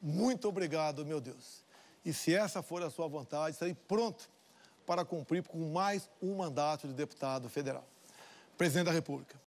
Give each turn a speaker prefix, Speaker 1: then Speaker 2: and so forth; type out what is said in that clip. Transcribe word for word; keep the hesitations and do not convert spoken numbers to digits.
Speaker 1: Muito obrigado, meu Deus. E se essa for a sua vontade, estarei pronto para cumprir com mais um mandato de deputado federal. Presidente da República,